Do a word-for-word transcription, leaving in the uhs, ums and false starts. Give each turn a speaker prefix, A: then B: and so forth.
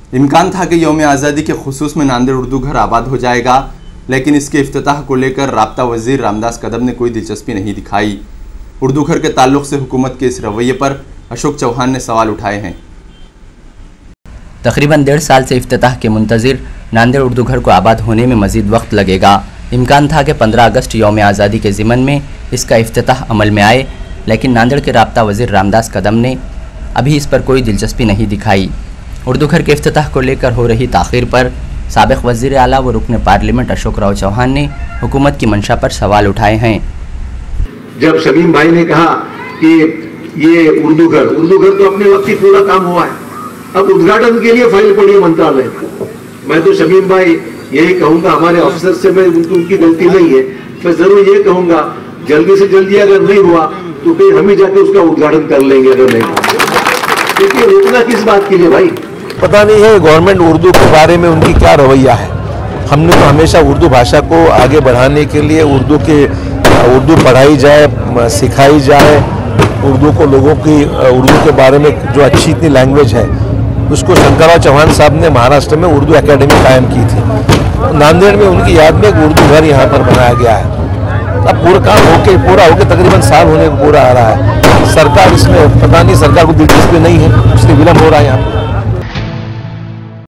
A: इम्कान था कि यौम आज़ादी के खुसूस में नांदेड़ उर्दू घर आबाद हो जाएगा, लेकिन इसके इफ्तिताह को लेकर राब्ता वजीर रामदास कदम ने कोई दिलचस्पी नहीं दिखाई। उर्दू घर के ताल्लुक से हुकूमत के इस रवैये पर अशोक चौहान ने सवाल उठाए हैं।
B: तकरीबन डेढ़ साल से इफ्तिताह के मुंतजिर नांदेड़ उर्दू घर को आबाद होने में मजीद वक्त लगेगा। इम्कान था कि पंद्रह अगस्त यौम आज़ादी के ज़िमन में इसका इफ्तिताह अमल में आए, लेकिन नांदेड़ के राब्ता वजीर रामदास कदम ने अभी इस पर कोई दिलचस्पी नहीं दिखाई। उर्दू घर के इफ्तिताह को लेकर हो रही ताख़ीर पर साबिक़ वज़ीर आला व रुकन पार्लियामेंट अशोक राव चौहान ने हुकूमत की मंशा पर सवाल उठाए हैं।
C: जब शमीम भाई ने कहा कि ये उर्दू घर उर्दू घर तो अपने वक्त ही पूरा काम हुआ है, अब उद्घाटन के लिए फाइल पड़ी है मंत्रालय। मैं तो शमीम भाई यही कहूंगा, हमारे ऑफिसर से मैं उनकी उनकी गलती नहीं है, मैं जरूर ये कहूंगा जल्दी से जल्दी अगर नहीं हुआ तो फिर हम ही जाके उसका उद्घाटन कर लेंगे। अगर नहीं क्योंकि रोकना किस बात के लिए भाई,
D: पता नहीं है गवर्नमेंट उर्दू के बारे में उनकी क्या रवैया है। हमने तो हमेशा उर्दू भाषा को आगे बढ़ाने के लिए उर्दू के उर्दू पढ़ाई जाए, सिखाई जाए, उर्दू को लोगों की उर्दू के बारे में जो अच्छी इतनी लैंग्वेज है उसको शंकरराव चौहान साहब ने महाराष्ट्र में उर्दू एकेडमी कायम की थी। नांदेड़ में उनकी याद में एक उर्दू घर यहाँ पर बनाया गया है। अब पूरा काम होके पूरा होके तकरीबन साल होने को पूरा आ रहा है। सरकार इसमें पता नहीं सरकार को दिलचस्पी नहीं है, इसलिए विलम्ब हो रहा है यहाँ पर।